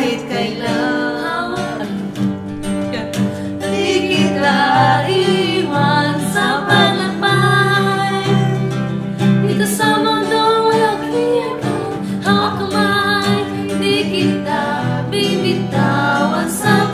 kahit kailan. Di kita iwan sa paglalakbay dito sa mundong walang hiyakap. Hawak kamay, di kita bibitawan sa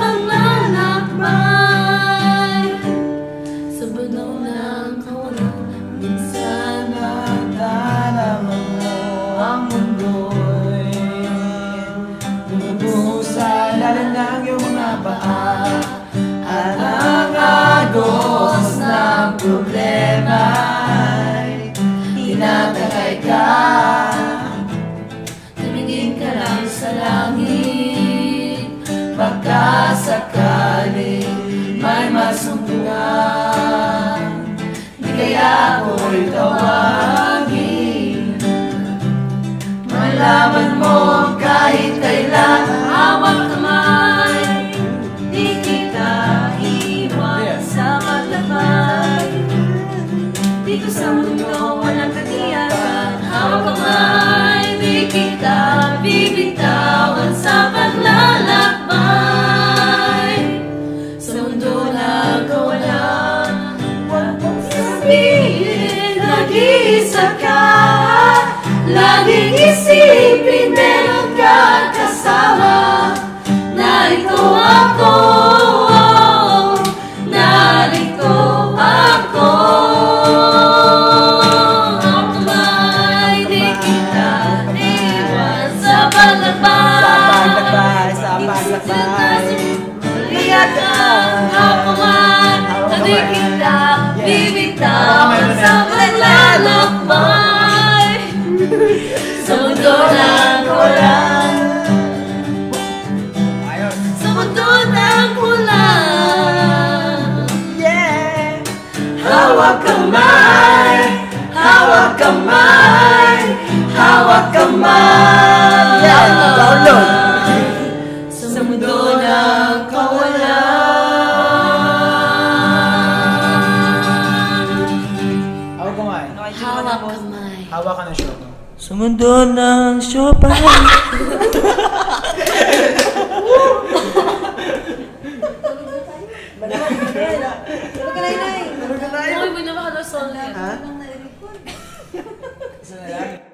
paglalakbay sa bunong ng kawalan. Minsan Nalaman mo ang mundo'y bumubuhos sa lalim ng iyong mga paa. At ang agos ng problema'y tinatagay ka. tumingin ka lang sa langit, Baka sakaling may masumpungan, di kaya ako'y tawagin. Malaman mo kahit kailan. hawak kamay, di kita iwan sa paglabay dito sa mundo walang katiyakan. Hawak kamay, di kita bibitawan sa paglalakbay sa mundo na kawalan. Huwag mong sabihin nag-iisa ka, laging isipin meron ka kasama. Narito ako, narito ako. Hawak kamay, di kita iwan sa paglalakbay. Sa paglakbay. Liyakan, hawak kamay, di kita bibitawan sa paglalakbay sa mundo ng kawalan. Sa mundo ng kawalan. Yeah! Hawak kamay, hawak kamay, hawak kamay. Yeah! Download! Sa mundo ng kawalan. Hawak kamay. Hawak kamay. Hawak ka ng show. Sa mundo ng siopa. Uy, may namakadosol. Ha? Isa na lang.